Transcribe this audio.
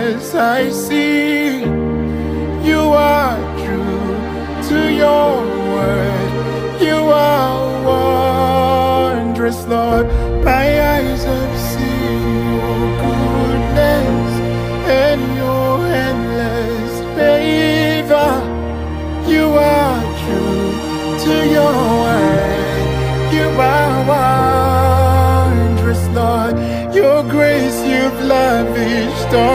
as I see. You are true to your word. You are wondrous, Lord. My eyes have seen your goodness and your endless favor. You are true to your word. You are